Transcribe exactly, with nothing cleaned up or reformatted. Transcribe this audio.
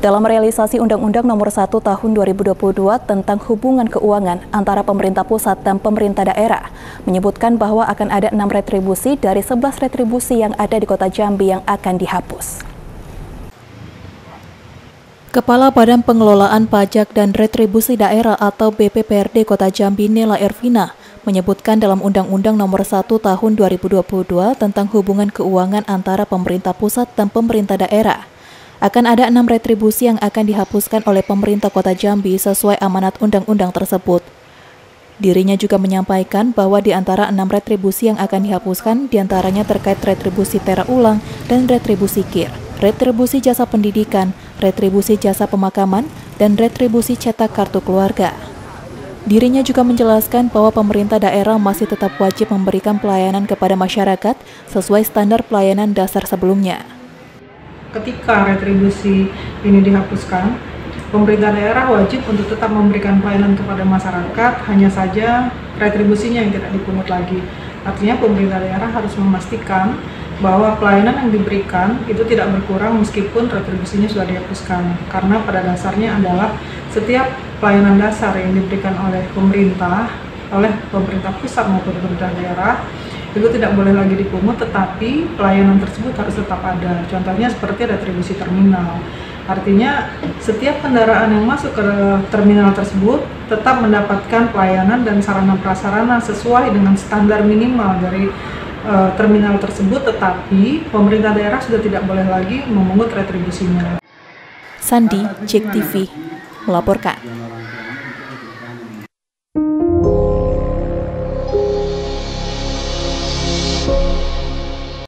Dalam realisasi Undang-Undang Nomor satu Tahun dua ribu dua puluh dua tentang hubungan keuangan antara pemerintah pusat dan pemerintah daerah, menyebutkan bahwa akan ada enam retribusi dari sebelas retribusi yang ada di Kota Jambi yang akan dihapus. Kepala Badan Pengelolaan Pajak dan Retribusi Daerah atau B P P R D Kota Jambi, Nela Ervina, menyebutkan dalam Undang-Undang Nomor satu Tahun dua ribu dua puluh dua tentang hubungan keuangan antara pemerintah pusat dan pemerintah daerah, akan ada enam retribusi yang akan dihapuskan oleh pemerintah Kota Jambi sesuai amanat undang-undang tersebut. Dirinya juga menyampaikan bahwa di antara enam retribusi yang akan dihapuskan, diantaranya terkait retribusi tera ulang dan retribusi kir, retribusi jasa pendidikan, retribusi jasa pemakaman, dan retribusi cetak kartu keluarga. Dirinya juga menjelaskan bahwa pemerintah daerah masih tetap wajib memberikan pelayanan kepada masyarakat sesuai standar pelayanan dasar sebelumnya. Ketika retribusi ini dihapuskan, pemerintah daerah wajib untuk tetap memberikan pelayanan kepada masyarakat, hanya saja retribusinya yang tidak dipungut lagi. Artinya pemerintah daerah harus memastikan bahwa pelayanan yang diberikan itu tidak berkurang meskipun retribusinya sudah dihapuskan. Karena pada dasarnya adalah setiap pelayanan dasar yang diberikan oleh pemerintah, oleh pemerintah pusat maupun pemerintah daerah, itu tidak boleh lagi dipungut, tetapi pelayanan tersebut harus tetap ada. Contohnya seperti retribusi terminal. Artinya setiap kendaraan yang masuk ke terminal tersebut tetap mendapatkan pelayanan dan sarana prasarana sesuai dengan standar minimal dari uh, terminal tersebut, tetapi pemerintah daerah sudah tidak boleh lagi memungut retribusinya. Sandi, J E K T V, melaporkan.